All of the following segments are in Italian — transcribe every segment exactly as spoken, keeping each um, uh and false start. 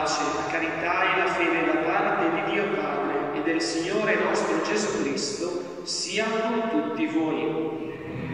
pace, la carità e la fede da parte di Dio Padre e del Signore nostro Gesù Cristo sia con tutti voi.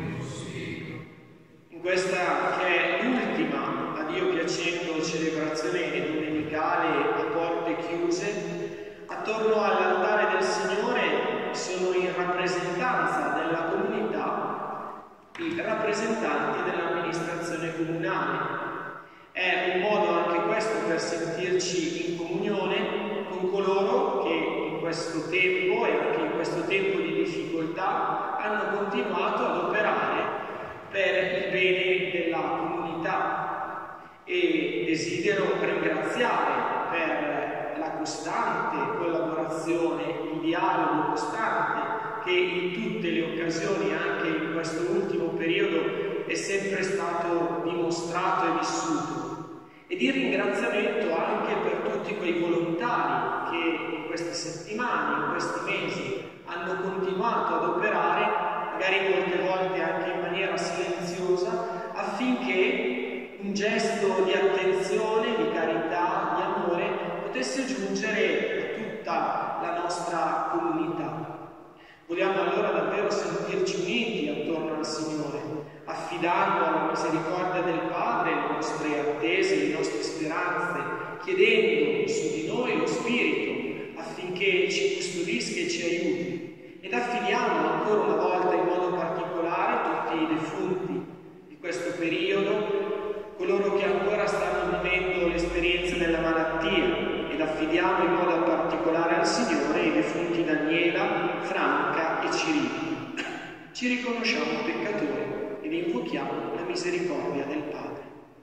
In questa che è l'ultima, a Dio piacendo, celebrazione domenicale a porte chiuse, attorno all'altare del Signore sono in rappresentanza della comunità i rappresentanti dell'amministrazione comunale. È un modo anche questo per sentirci in comunione con coloro che in questo tempo e anche in questo tempo di difficoltà hanno continuato ad operare per il bene della comunità, e desidero ringraziare per la costante collaborazione, il dialogo costante che in tutte le occasioni, anche in questo ultimo periodo, è sempre stato dimostrato e vissuto, e di ringraziamento anche per tutti quei volontari che in queste settimane, in questi mesi hanno continuato ad operare, magari molte volte anche in maniera silenziosa, affinché un gesto di attenzione, di carità, di amore potesse giungere a tutta la nostra comunità. Vogliamo allora davvero sentirci uniti attorno al Signore, affidando alla misericordia del Padre le nostre attese, le nostre speranze, chiedendo su di noi lo Spirito affinché ci custodisca e ci aiuti, ed affidiamo ancora una volta in modo particolare tutti i defunti di questo periodo, coloro che ancora stanno vivendo l'esperienza della malattia, ed affidiamo in modo particolare al Signore i defunti Daniela, Franca e Cirino. Ci riconosciamo peccatori ed invochiamo la misericordia del Padre.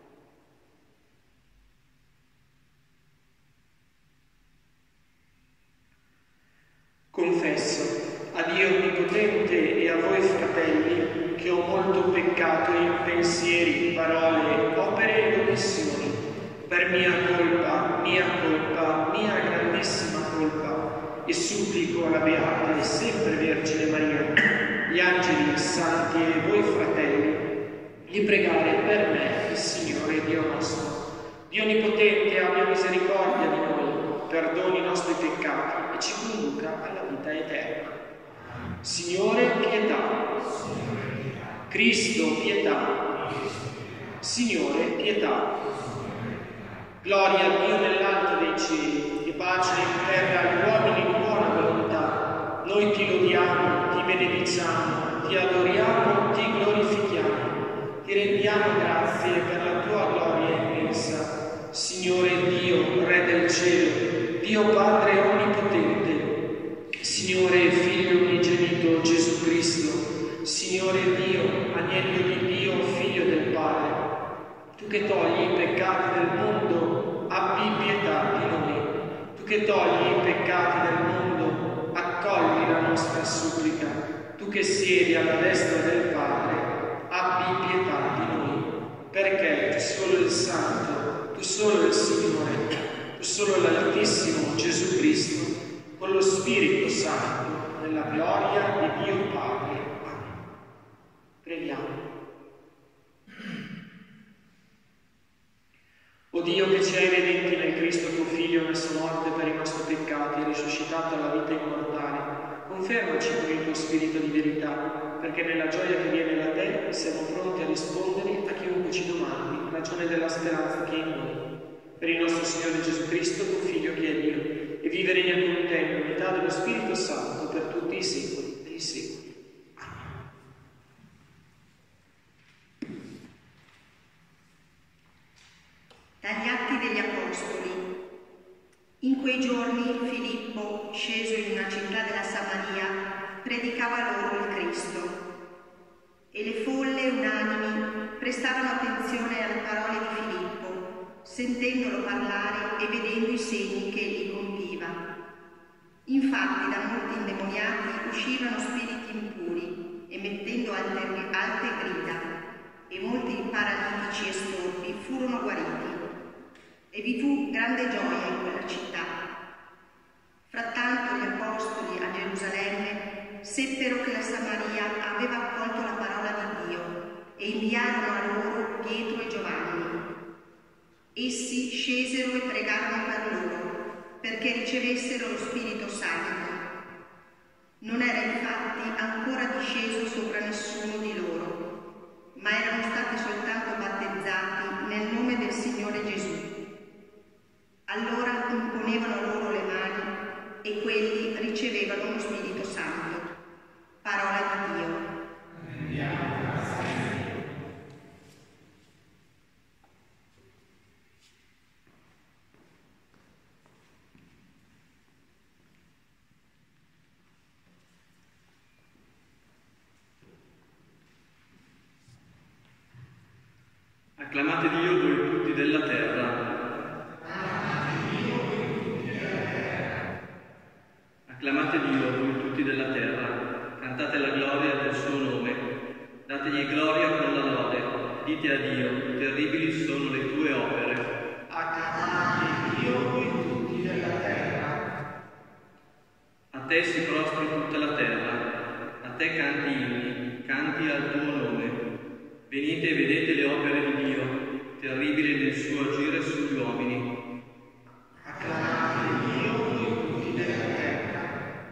Confesso a Dio Onnipotente e a voi fratelli che ho molto peccato in pensieri, parole, opere e omissioni, per mia colpa, mia colpa, mia grandissima colpa, e supplico alla Beata e sempre Vergine Maria, gli angeli, i santi e voi fratelli, di pregare per me il Signore Dio nostro. Dio Onnipotente abbia misericordia di noi, perdoni i nostri peccati e ci conduca alla vita eterna. Signore, pietà. Cristo, pietà. Signore, pietà. Gloria a Dio nell'alto dei cieli e pace in terra agli uomini di buona volontà. Noi ti lodiamo, ti benediciamo, ti adoriamo, ti glorifichiamo, ti rendiamo grazie per la tua gloria immensa. Signore Dio, Re del cielo, Dio Padre onnipotente, Signore Figlio unigenito Gesù Cristo, Signore Dio, Agnello di Dio, Figlio del Padre, tu che togli i peccati del mondo, abbi pietà di noi. Tu che togli i peccati del mondo, accogli la nostra supplica. Tu che siedi alla destra del Padre, abbi pietà di noi. Perché tu solo il Santo, tu solo il Signore, tu solo l'Altissimo Gesù Cristo, con lo Spirito Santo, nella gloria di Dio Padre. Amen. Preghiamo. O Dio, che ci hai redenti nel Cristo tuo Figlio, messo morte per i nostri peccati e risuscitato alla vita immortale, confermaci con il tuo Spirito di verità, perché nella gioia che viene da te siamo pronti a rispondere a chiunque ci domandi, in ragione della speranza che è in noi. Per il nostro Signore Gesù Cristo, tuo Figlio che è Dio, e vive e regna con te in unità dello Spirito Santo per tutti i secoli dei secoli. Dagli Atti degli Apostoli. In quei giorni Filippo, sceso in una città della Samaria, predicava loro il Cristo, e le folle unanimi prestavano attenzione alle parole di Filippo, sentendolo parlare e vedendo i segni che egli compiva. Infatti da molti indemoniati uscivano spiriti impuri, emettendo alte, alte grida, e molti paralitici e storpi furono guariti. E vi fu grande gioia in quella città. Frattanto gli apostoli a Gerusalemme seppero che la Samaria aveva accolto la parola di Dio e inviarono a loro Pietro e Giovanni. Essi scesero e pregarono per peso sopra nessuno di loro, ma erano stati soltanto battezzati nel nome del Signore Gesù. Allora imponevano loro le mani e quelli ricevevano lo Spirito Santo. Parola di Dio. Acclamate Dio voi tutti della terra. Acclamate Dio voi tutti della terra. Cantate la gloria del suo nome. Dategli gloria con la lode. Dite a Dio, terribili sono le tue opere. Acclamate Dio voi tutti della terra. A te si prostri tutta la terra. A te canti inni, canti al tuo nome. Venite e vedete le opere di Dio, terribili nel suo agire sugli uomini. Acclamate Dio voi tutti della terra.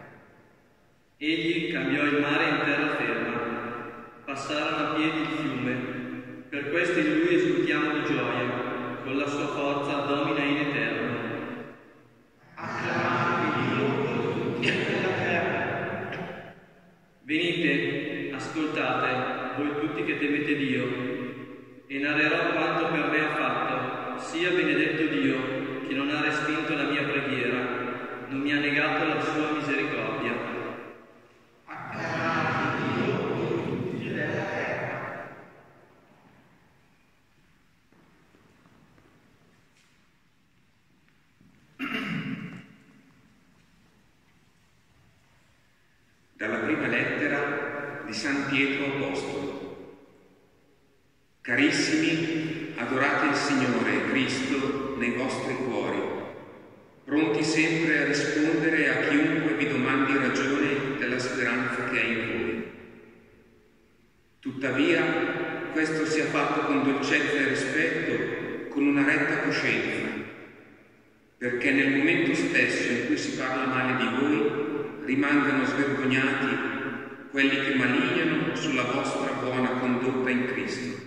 Egli cambiò il mare in terraferma, passarono a piedi il fiume. Per questo in lui esultiamo di gioia, con la sua forza domina in eterno. Acclamate Dio voi tutti della terra. Venite, ascoltate, voi tutti che temete Dio, e narrerò quanto per me ha fatto. Sia benedetto Dio, che non ha respinto la mia preghiera, non mi ha negato la sua misericordia. Acclamate Dio voi tutti della terra. Dalla prima lettera di San Pietro Apostolo. Carissimi, adorate il Signore Cristo nei vostri cuori, pronti sempre a rispondere a chiunque vi domandi ragione della speranza che è in voi. Tuttavia, questo sia fatto con dolcezza e rispetto, con una retta coscienza, perché nel momento stesso in cui si parla male di voi, rimangano svergognati quelli che malignano sulla vostra buona condotta in Cristo.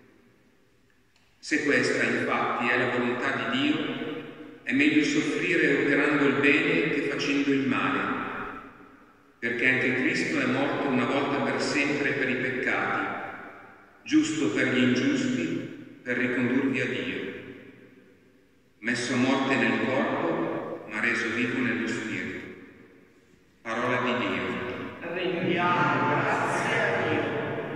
Se questa, infatti, è la volontà di Dio, è meglio soffrire operando il bene che facendo il male, perché anche Cristo è morto una volta per sempre per i peccati, giusto per gli ingiusti, per ricondurvi a Dio, messo a morte nel corpo, ma reso vivo nello spirito. Parola di Dio. Rendiamo grazie a Dio.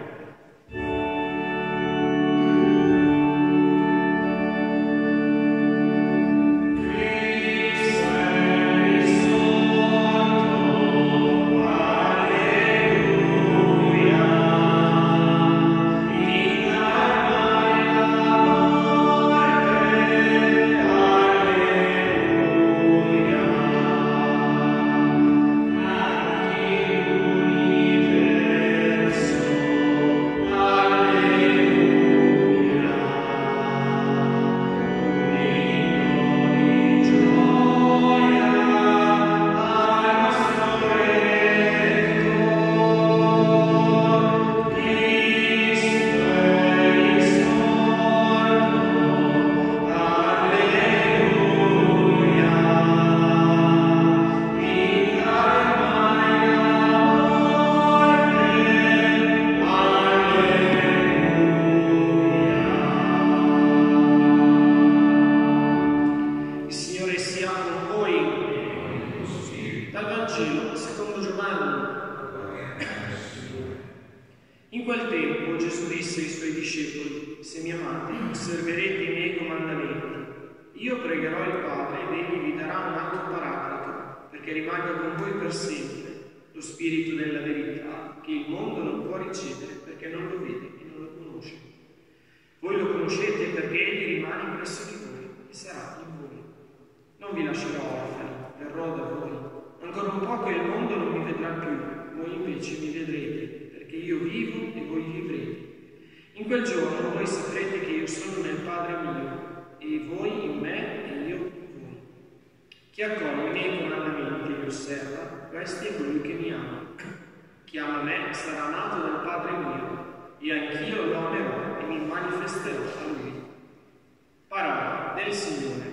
In quel tempo Gesù disse ai suoi discepoli: se mi amate, osserverete i miei comandamenti. Io pregherò il Padre ed egli vi darà un altro paracleto, perché rimanga con voi per sempre, lo Spirito della verità, che il mondo non può ricevere perché non lo vede e non lo conosce. Voi lo conoscete perché egli rimane presso di voi e sarà in voi. Non vi lascerò orfani, verrò da voi. Ancora un po' che il mondo non mi vedrà più, voi invece mi vedrete, perché io vivo e voi vivrete. In quel giorno voi saprete che io sono nel Padre mio, e voi in me e io in voi. Chi accoglie i miei comandamenti e li osserva, questo è colui che mi ama. Chi ama me sarà amato dal Padre mio, e anch'io lo amerò e mi manifesterò a lui. Parola del Signore.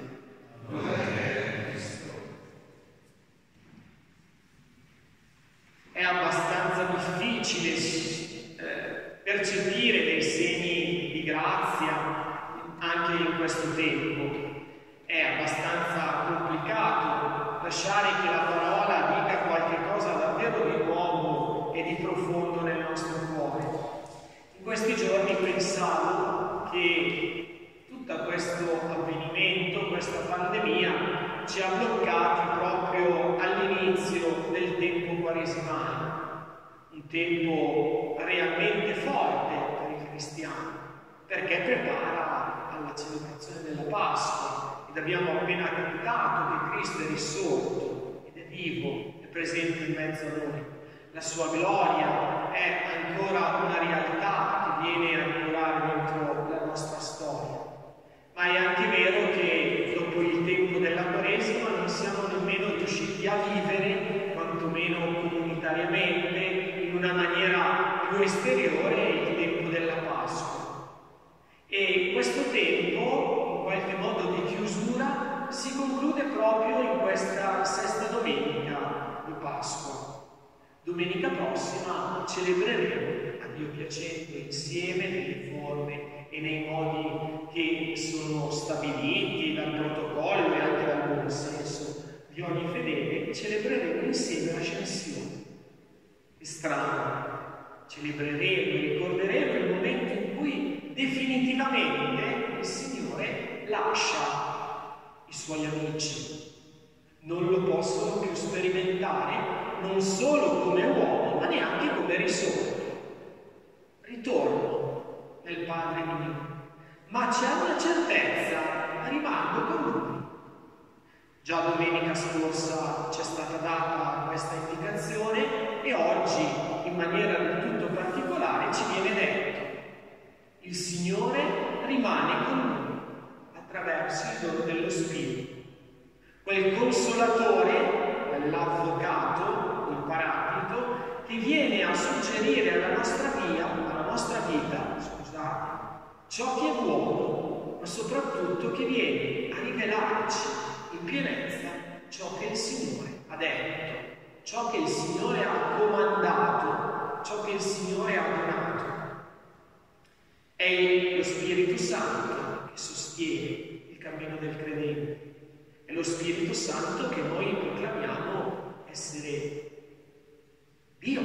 È abbastanza difficile eh, percepire dei segni di grazia anche in questo tempo. È abbastanza complicato lasciare che la parola dica qualche cosa davvero di nuovo e di profondo nel nostro cuore. In questi giorni pensavo che tutto questo avvenimento, questa pandemia, ci ha bloccati proprio all'inizio del tempo quaresimale, un tempo realmente forte per il cristiano, perché prepara alla celebrazione della Pasqua ed abbiamo appena capitato che Cristo è risorto ed è vivo, è presente in mezzo a noi. La sua gloria è ancora una realtà che viene a dimorare dentro la nostra storia. Ma è anche vero che dopo il tempo della Quaresima non siamo nemmeno riusciti a vivere, quantomeno comunitariamente, in una maniera più esteriore il tempo della Pasqua. E questo tempo, in qualche modo di chiusura, si conclude proprio in questa sesta domenica di Pasqua. Domenica prossima celebreremo, a Dio piacendo, insieme nelle forme e nei modi che sono stabiliti dal protocollo e anche dal buon senso di ogni fedele, celebreremo insieme l'ascensione. È strano, celebreremo e ricorderemo il momento in cui definitivamente il Signore lascia i Suoi amici. Non lo possono più sperimentare non solo come uomo, ma neanche come risorto. Ritorno nel Padre mio, ma c'è una certezza, rimango con lui. Già domenica scorsa c'è stata data questa indicazione e oggi, in maniera del tutto particolare, ci viene detto: il Signore rimane con noi attraverso il dono dello Spirito. Quel consolatore, quell'avvocato, quel paraclito, che viene a suggerire alla nostra via, alla nostra vita, scusate, ciò che è buono, ma soprattutto che viene a rivelarci in pienezza ciò che il Signore ha detto, ciò che il Signore ha comandato, ciò che il Signore ha donato. È lo Spirito Santo che sostiene il cammino del credente. È lo Spirito Santo che noi proclamiamo essere Dio,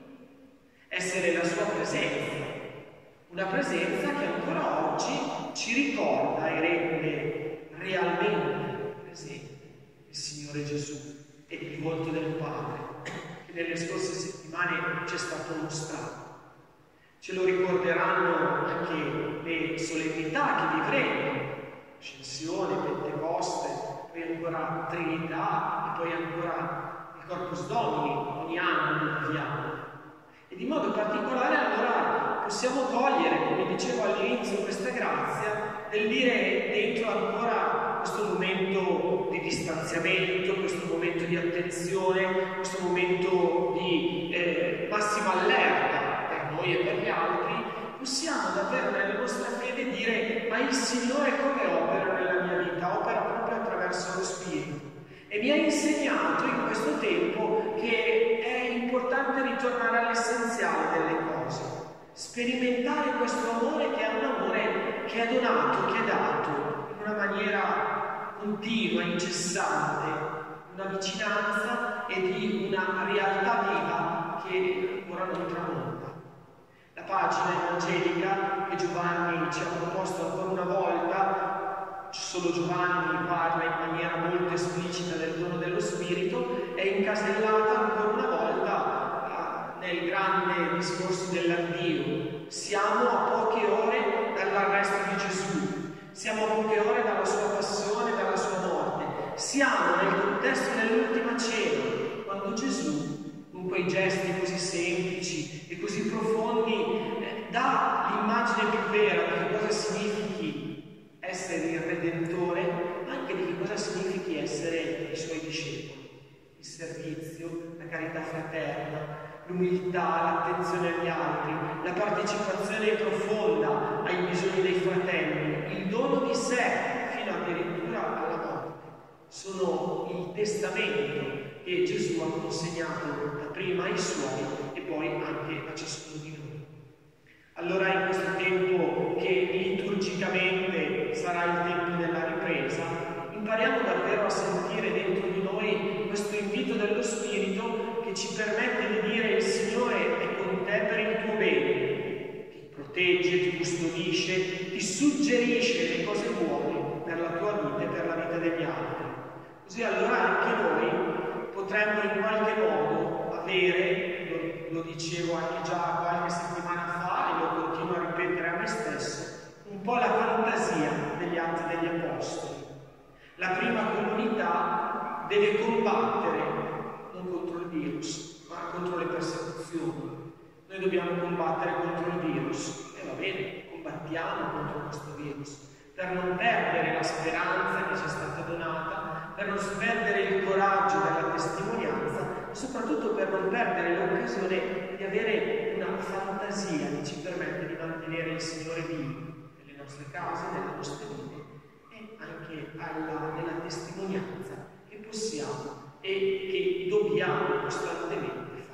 essere la sua presenza, una presenza che ancora oggi ci ricorda e rende realmente presente il Signore Gesù e il volto del Padre, che nelle scorse settimane ci è stato mostrato. Ce lo ricorderanno anche le solennità che vivremo, Ascensione, Pentecoste, poi ancora Trinità e poi ancora il Corpus Domini, ogni anno lo viviamo. E di modo particolare allora possiamo cogliere, come dicevo all'inizio, questa grazia del dire dentro ancora questo momento di distanziamento, questo momento di attenzione, questo momento di eh, massima allerta per noi e per gli altri, possiamo davvero nella nostra fede dire: ma il Signore come opera nella mia vita? Opera proprio attraverso lo Spirito. E mi ha insegnato in questo tempo che è importante ritornare all'essenziale delle cose, sperimentare questo amore che è un amore che è donato, che è dato in una maniera continua, incessante, una vicinanza e di una realtà viva che ancora non tramonta. La pagina evangelica che Giovanni ci ha proposto ancora una volta, solo Giovanni parla in maniera molto esplicita del dono dello Spirito, è incasellata ancora una volta uh, nel grande discorso dell'addio. Siamo a poche ore dall'arresto di Gesù, siamo a poche ore dalla sua passione, dalla sua morte, siamo nel contesto dell'ultima cena, quando Gesù, con quei gesti così semplici e così profondi, eh, dà l'immagine più vera di che cosa significhi essere il Redentore, ma anche di che cosa significhi essere i suoi discepoli. Il servizio, la carità fraterna, l'umiltà, l'attenzione agli altri, la partecipazione profonda ai bisogni dei fratelli, il dono di sé fino addirittura alla morte, sono il testamento che Gesù ha consegnato prima ai suoi e poi anche a ciascuno di noi. Allora in questo tempo che liturgicamente sarà il tempo della ripresa, impariamo davvero a sentire dentro di noi questo invito dello Spirito che ci permette di dire: il Signore è con te per il tuo bene, ti protegge, ti custodisce, ti suggerisce le cose buone per la tua vita e per la vita degli altri. Così allora anche noi potremmo in qualche modo avere, lo, lo dicevo anche già qualche settimana fa e lo continuo a ripetere a me stesso, un po' la fantasia degli Atti degli Apostoli. La prima comunità deve combattere non contro il virus, ma contro le persecuzioni. Noi dobbiamo combattere contro il virus e va bene, combattiamo contro questo virus per non perdere la speranza che ci è stata donata, per non perdere il coraggio della testimonianza e soprattutto per non perdere l'occasione di avere una fantasia che ci permette di mantenere il Signore vivo nelle nostre case, nelle nostre vite e anche alla, nella testimonianza che possiamo e che dobbiamo costantemente fare.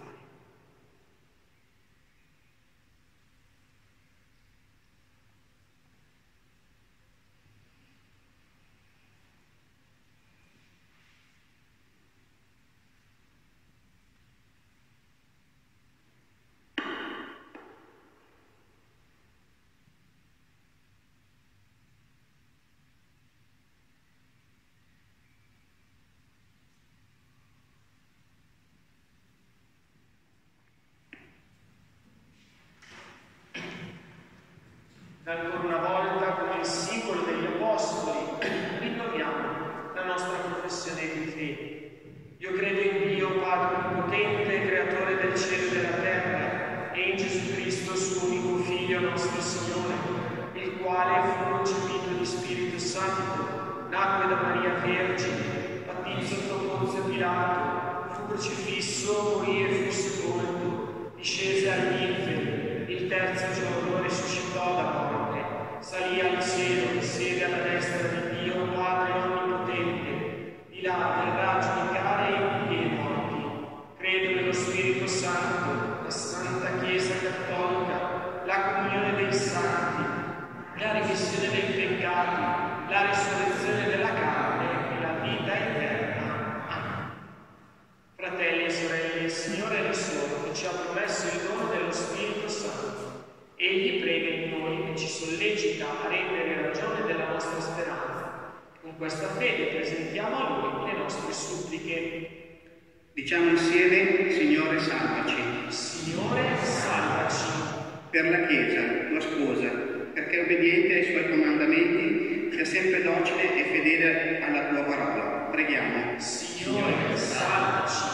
Ancora una volta, come il simbolo degli Apostoli, rinnoviamo la nostra professione di fede. Io credo in Dio, Padre Onnipotente, Creatore del cielo e della terra, e in Gesù Cristo, suo unico Figlio, nostro Signore, il quale fu concepito di Spirito Santo, nacque da Maria Vergine, patì sotto Ponzio Pilato, fu crocifisso, morì e fu sepolto, discese agli inferi, il terzo giorno risuscitò da morte, salì al cielo e siede alla destra di Dio Padre Onnipotente, di là verrà a giudicare i vivi e i morti. Credo nello Spirito Santo, la Santa Chiesa Cattolica, la comunione dei santi, la remissione dei peccati, la risurrezione della carne e la vita eterna. Amen. Fratelli e sorelle, il Signore è risorto e ci ha promesso il dono dello Spirito Santo. Egli prega in noi e ci sollecita a rendere ragione della nostra speranza. Con questa fede presentiamo a Lui le nostre suppliche. Diciamo insieme: Signore, salvaci. Signore, salvaci. Per la Chiesa, tua sposa, perché obbediente ai Suoi comandamenti, sia sempre docile e fedele alla tua parola. Preghiamo. Signore, salvaci.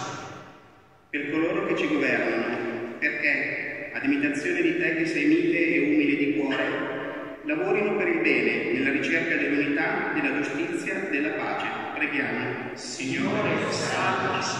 Per coloro che ci governano, perché, ad imitazione di te che sei mite e umile di cuore, lavorino per il bene, nella ricerca dell'unità, della giustizia, della pace. Preghiamo. Signore, salvaci.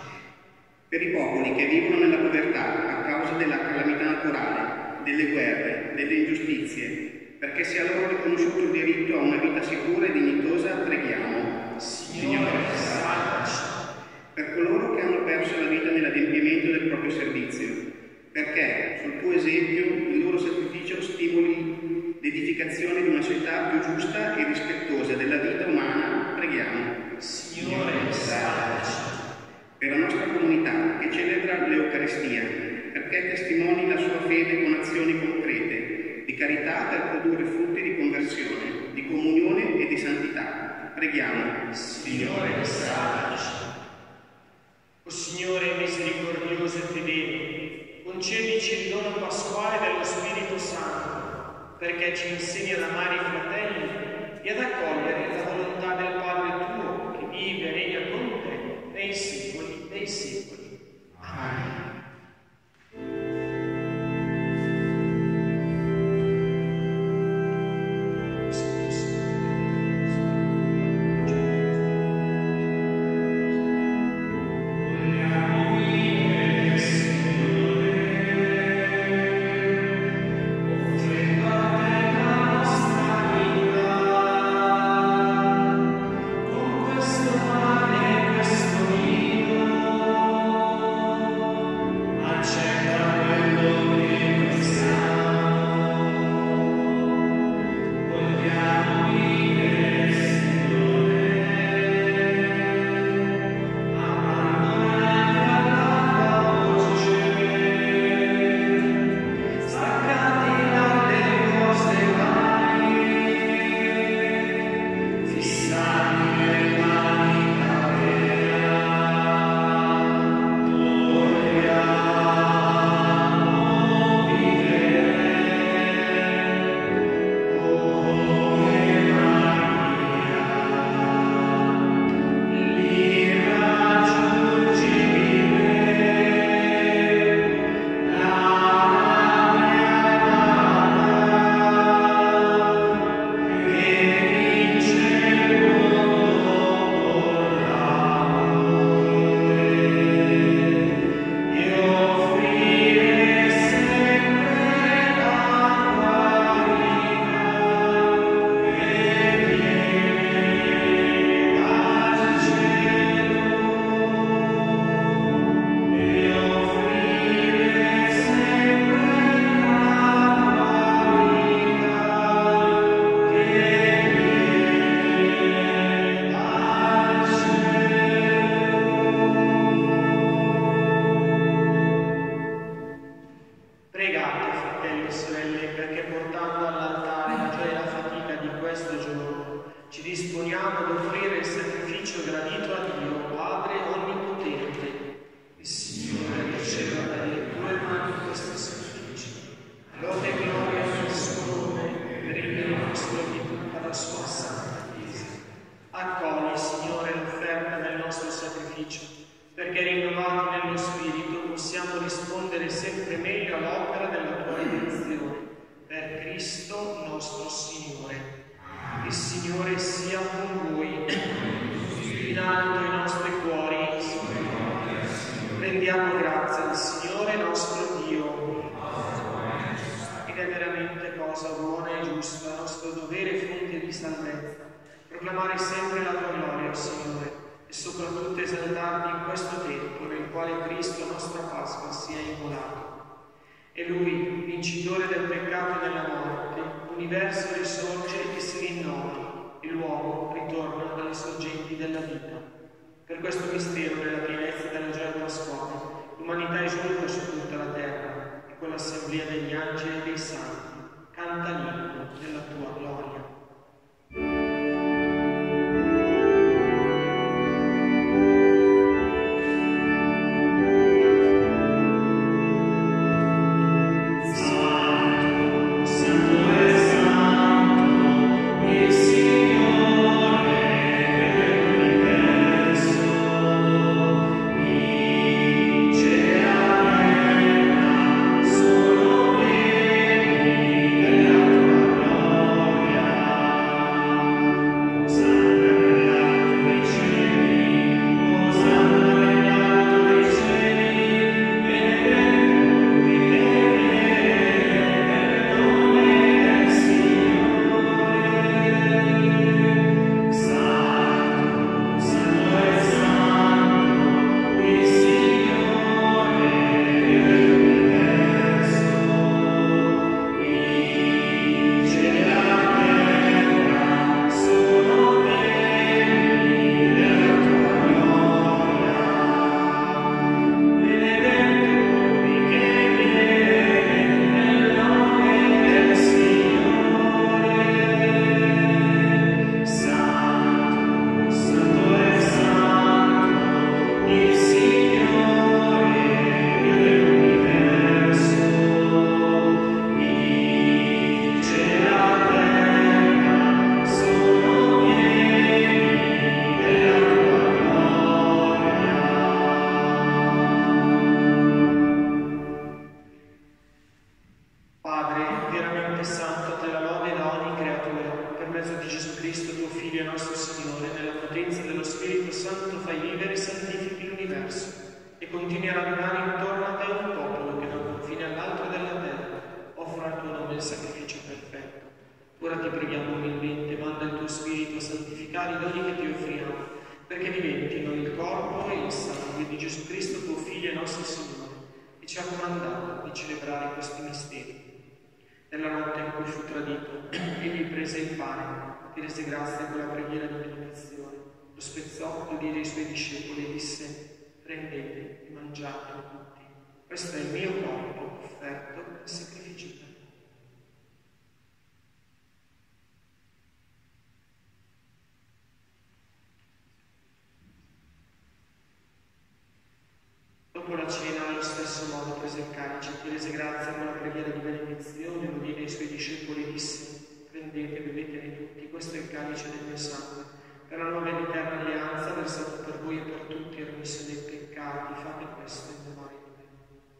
Per i popoli che vivono nella povertà a causa della calamità naturale, delle guerre, delle ingiustizie, perché sia loro riconosciuto il diritto a una vita sicura e dignitosa, preghiamo. Signore, salvaci. Per coloro che hanno perso la vita nell'adempimento del proprio servizio, perché sul tuo esempio il loro sacrificio stimoli l'edificazione di una società più giusta e rispettosa della vita umana, preghiamo. Signore, salvaci. Per la nostra comunità che celebra l'Eucaristia, perché testimoni la sua fede con azioni concrete, di carità per produrre frutti di conversione, di comunione e di santità. Preghiamo. Signore, salvaci. O Signore misericordioso e fedele, concedici il dono pasquale dello Spirito Santo, perché ci insegni ad amare i fratelli e ad accogliere la volontà del Padre tuo, che vive e regna con te nei secoli dei secoli. Amen. Vogliamo vivere, Signore. sacrificio, perché rinnovati nello Spirito possiamo rispondere sempre meglio all'opera della tua redenzione. Per Cristo nostro Signore. Il Signore sia con voi. In alto i nostri cuori. Rendiamo grazie al Signore nostro Dio. Ed è veramente cosa buona e giusta, nostro dovere e fonte di salvezza, proclamare sempre la tua gloria, Signore, e soprattutto esaltarti in questo tempo nel quale Cristo, nostra Pasqua, sia immolato. E Lui, vincitore del peccato e della morte, l'universo risorge e si rinnova, e l'uomo ritorna dalle sorgenti della vita. Per questo mistero, nella pienezza della gioia pasquale, l'umanità esulta su tutta la terra, e con l'assemblea degli angeli e dei santi canta l'inno della tua gloria. Dopo la cena, allo stesso modo, prese il calice, ti rese grazie con la preghiera di benedizione, lo diede ai suoi discepoli e disse: prendete e bevetene tutti, questo è il calice del mio sangue, per la nuova ed eterna alleanza versato per voi e per tutti, e remissione dei peccati. Fate questo in memoria di me.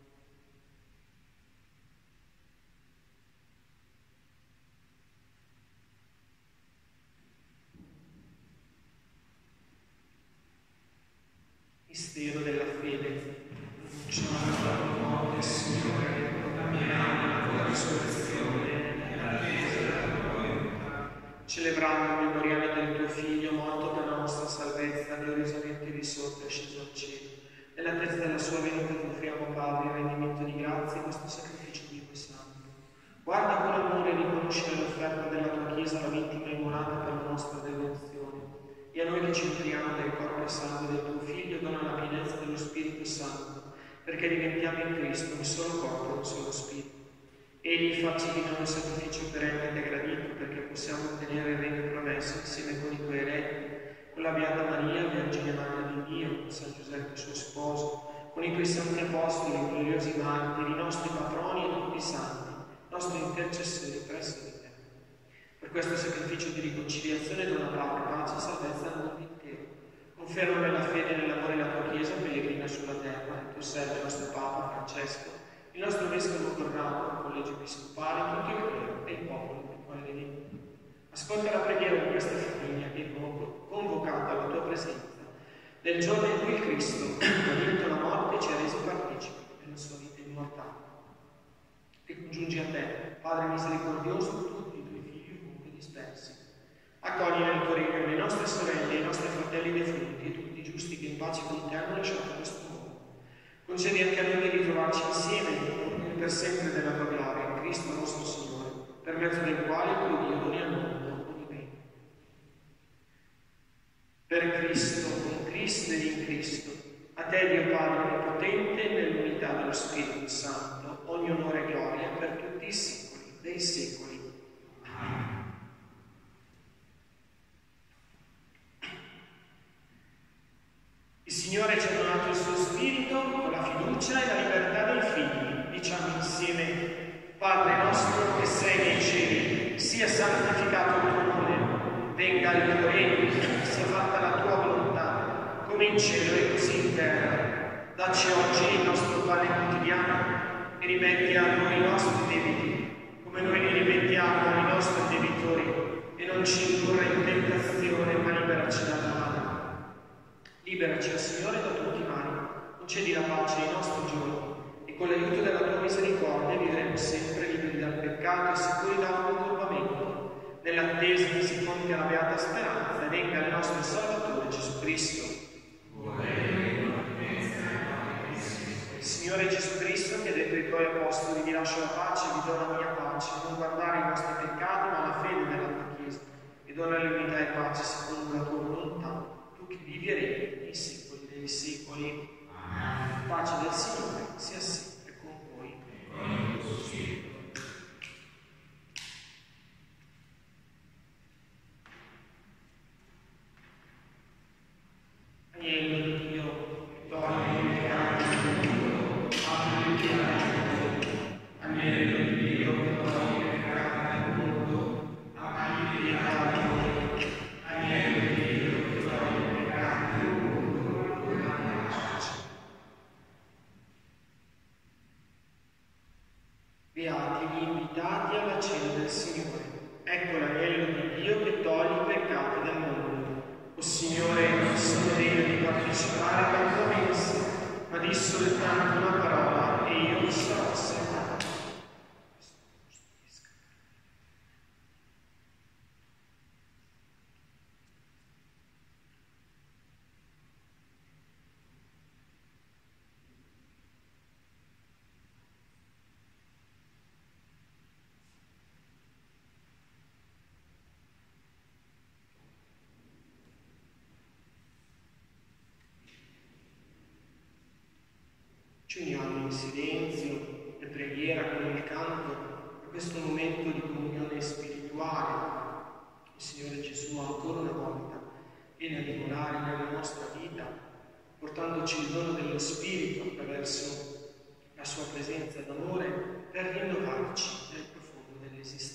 Mistero della fede. Annunciamo la tua morte, Signore, proclamiamo la tua risurrezione nell'attesa della tua venuta. Celebrando il memoriale del tuo Figlio, morto per la nostra salvezza, gloriosamente risorto e sceso al cielo. Nell'attesa della sua venuta ti offriamo, Padre, in rendimento di grazie questo sacrificio vivo e santo. Guarda con amore e riconosci nell'offerta della tua Chiesa la vittima immolata per la nostra redenzione. E a noi che ci nutriamo del corpo e sangue del tuo Figlio, dona la pienezza dello Spirito Santo, perché diventiamo in Cristo un solo corpo e un solo Spirito. Egli faccia di noi un sacrificio perenne e gradito, perché possiamo ottenere il regno promesso insieme con i tuoi eredi, con la Beata Maria, Vergine Madre di Dio, con San Giuseppe suo sposo, con i tuoi santi apostoli, i gloriosi martiri, i nostri patroni e tutti i santi, nostri intercessori presso di te. Per questo sacrificio di riconciliazione dona pace, pace e salvezza al mondo intero. Conferma Conferma nella fede e nell'amore la tua Chiesa pellegrina sulla terra, il tuo servo, il nostro Papa Francesco, il nostro Vescovo Corrado, il Collegio Episcopale, tutti i clero e il popolo del quale vedi. Ascolta la preghiera di questa famiglia che è convocata alla tua presenza nel giorno in cui il Cristo ha vinto la morte e ci ha resi partecipi della sua vita immortale. E congiungi a te, Padre misericordioso, tutti i tuoi figli ovunque dispersi. Accogli nel tuo regno le nostre sorelle e i nostri fratelli defunti e tutti i giusti che in pace con te hanno lasciato questo mondo. Concedi anche a noi di ritrovarci insieme per sempre della tua gloria, in Cristo nostro Signore, per mezzo del quale tu, Dio, doni al mondo ogni bene. Per Cristo, con Cristo ed in Cristo, a te, Dio Padre Onnipotente, nell'unità dello Spirito Santo, ogni onore e gloria per tutti i secoli dei secoli. Amen. Il Signore ci ha donato il suo Spirito con la fiducia e la libertà dei figli. Diciamo insieme: Padre nostro che sei nei cieli, sia santificato il tuo nome, venga il tuo regno, sia fatta la tua volontà, come in cielo e così in terra. Dacci oggi il nostro pane quotidiano e rimetti a noi i nostri debiti, come noi li rimettiamo ai nostri debitori, e non ci indurre in tentazione, ma liberaci dal male. Liberaci, Signore, da tutti i mali, concedi la pace ai nostri giorni, e con l'aiuto della tua misericordia vivremo sempre liberi dal peccato e sicuri da ogni turbamento, nell'attesa che si compia la beata speranza e venga il nostro Salvatore Gesù Cristo. Signore Gesù Cristo, che hai detto ai tuoi apostoli: vi lascio la pace, vi do la mia pace, non guardare i nostri peccati, ma la fede della tua Chiesa, e dona l'unità e pace secondo la tua volontà, tu che vivi e regni nei secoli dei secoli. Amen. La pace del Signore sia sempre con voi. E con il tuo spirito. Agnello di Dio, togli il peccato del mondo, apri il piano. Agnello di Dio, togli il peccato del mondo, apri il piano. Agnello di Dio, togli il peccato del mondo, proclama la pace. Beati gli invitati alla cena del Signore. Ecco l'agnello di Dio che toglie i peccati del mondo. O Signore, non sono degno di partecipare alla tua mensa, ma di soltanto una parola e io sarò salvato. Ci uniamo in silenzio e preghiera con il canto a questo momento di comunione spirituale. Il Signore Gesù ancora una volta viene a dimorare nella nostra vita, portandoci il dono dello Spirito attraverso la sua presenza d'amore per rinnovarci nel profondo dell'esistenza.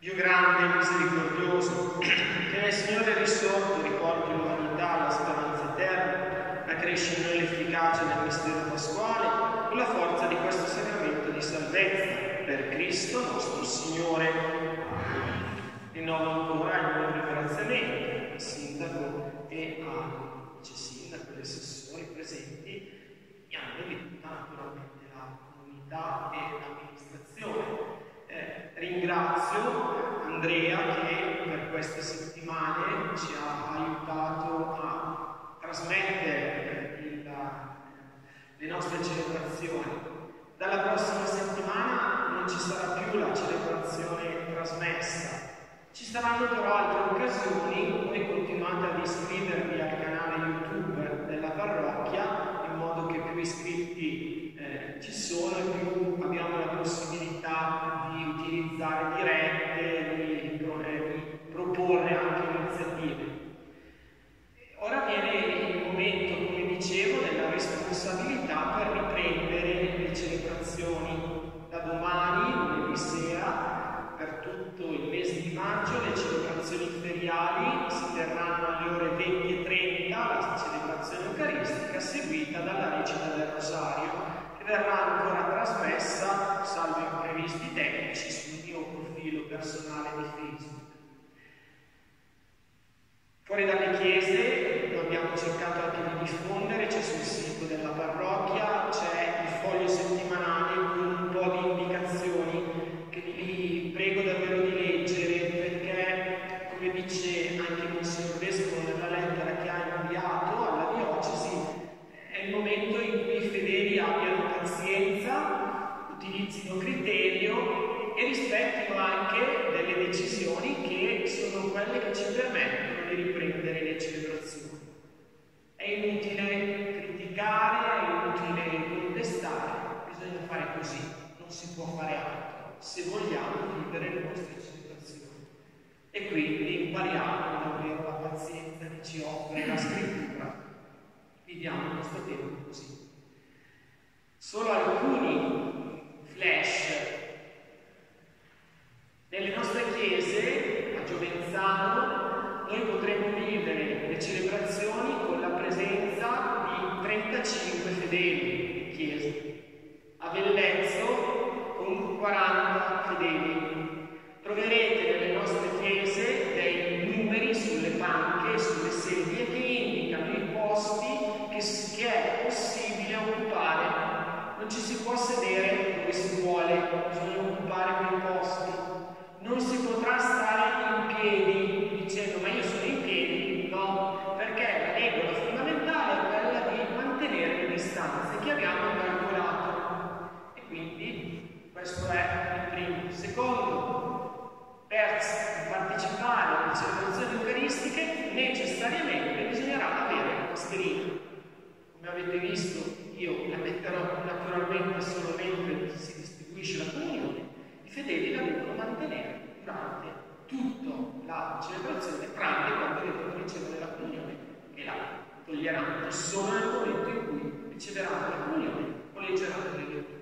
Dio grande e misericordioso, che nel Signore risorto riporti l'umanità alla speranza eterna, accresci in noi l'efficacia del mistero pasquale con la forza di questo sacramento di salvezza, per Cristo nostro Signore. Rinnovo ancora il mio ringraziamento al Sindaco e al Vice Sindaco e agli assessori presenti, mi hanno aiutato naturalmente la comunità e l'amministrazione. Eh, ringrazio Andrea che per queste settimane ci ha aiutato a trasmettere il, le nostre celebrazioni. Dalla prossima settimana non ci sarà più la celebrazione trasmessa, ci saranno però altre occasioni. Voi continuate ad iscrivervi al canale YouTube della parrocchia in modo che più iscritti eh, ci sono e più abbiamo la possibilità di utilizzare dirette, di, di, di proporre anche iniziative. Ora viene il momento, come dicevo, della responsabilità per riprendere le celebrazioni. Da domani, lunedì sera, per tutto il mese di maggio, le celebrazioni feriali si terranno alle ore venti e trenta, la celebrazione eucaristica seguita dalla recita del Rosario, che verrà ancora trasmessa, salvo imprevisti tecnici, sul mio profilo personale di Facebook. Fuori dalle chiese lo abbiamo cercato anche di diffondere, c'è sul sito della parrocchia, c'è il foglio settimanale con un po' di indicazioni che vi prego davvero di leggere, perché, come dice anche Monsignor Vescovo nella lettera che ha inviato alla diocesi, è il momento in cui i fedeli abbiano pazienza, utilizzino criterio e rispettino anche delle decisioni che sono quelle che ci permettono di riprendere le celebrazioni. È inutile criticare, è inutile contestare, bisogna fare così, non si può fare altro se vogliamo vivere le nostre celebrazioni. E quindi impariamo davvero la pazienza che ci offre la scrittura. Viviamo il nostro tempo così. Solo alcuni flash. Nelle nostre chiese, a Giovenzano, noi potremo vivere le celebrazioni con la presenza di trentacinque fedeli in chiesa, a Vellezzo con quaranta fedeli. Troverete nelle nostre chiese dei numeri sulle panche e sulle sedie che indicano i posti che, che è possibile occupare. Non ci si può sedere dove si vuole, bisogna occupare quei posti. Non si potrà stare in piedi dicendo ma io sono in piedi, no, perché la regola fondamentale è quella di mantenere le distanze che abbiamo calcolato. E quindi questo è il primo. Secondo, per partecipare alle celebrazioni eucaristiche necessariamente bisognerà avere la mascherina. Come avete visto, io la metterò naturalmente solo mentre si distribuisce la comunione. I fedeli la devono mantenere durante tutta la celebrazione, tranne quando devono ricevere la comunione, e la toglieranno solo nel momento in cui riceveranno la comunione o leggeranno le letture.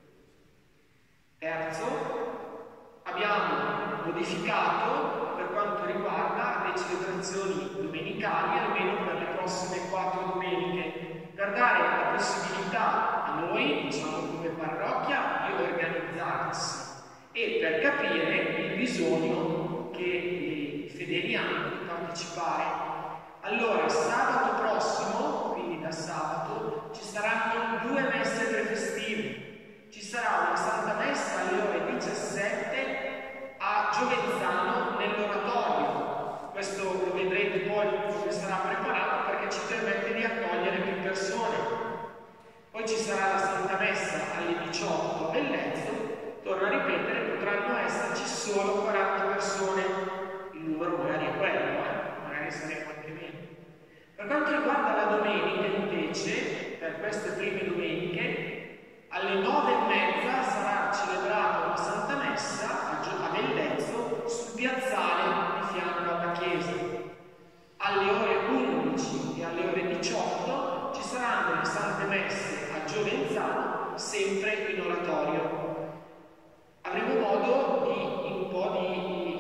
Terzo, abbiamo modificato per quanto riguarda le celebrazioni domenicali, almeno per le prossime quattro domeniche, per dare la possibilità a noi, diciamo come parrocchia, di organizzarsi e per capire il bisogno che i fedeli hanno di partecipare. Allora, sabato prossimo, quindi da sabato, ci saranno due messe prefestive. Ci sarà una Santa Messa alle ore diciassette a Giovenzano nell'oratorio. Questo lo vedrete poi come sarà preparato, perché ci permette di accogliere più persone. Poi ci sarà la Santa Messa alle diciotto a Vellezzo. Torno a ripetere, potranno esserci solo quaranta persone, il numero magari è quello, eh? Magari saremo anche meno. Per quanto riguarda la domenica, invece, per queste prime domeniche, alle nove e mezza sarà celebrata una Santa Messa a Vellezzo sul piazzale di fianco alla chiesa. Alle ore undici e alle ore diciotto ci saranno le Sante Messe a Giovenzano, sempre in oratorio. Avremo modo di un po' di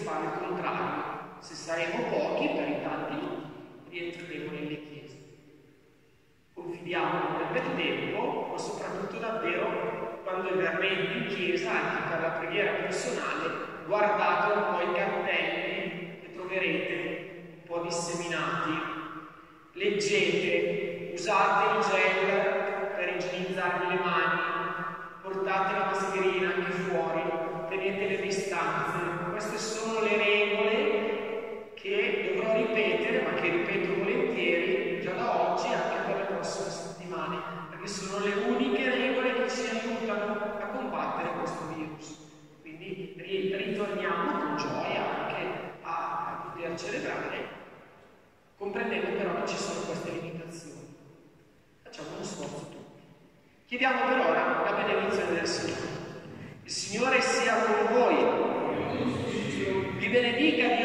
fa il contrario. Se saremo pochi, per i tanti motivi, rientreremo nelle chiese. Confidiamo nel bel tempo, ma soprattutto davvero quando è veramente in chiesa, anche per la preghiera personale, guardate un po' i cartelli che troverete un po' disseminati, leggete, usate il gel per igienizzarvi le mani, portate la mascherina anche fuori, tenete le distanze. Queste sono le regole che dovrò ripetere, ma che ripeto volentieri già da oggi anche per le prossime settimane, perché sono le uniche regole che ci aiutano a combattere questo virus. Quindi ritorniamo con gioia anche a, a poter celebrare, comprendendo però che ci sono queste limitazioni. Facciamo uno sforzo tutti. Chiediamo per ora la benedizione del Signore. Il Signore sia con voi. Vi benedica Dio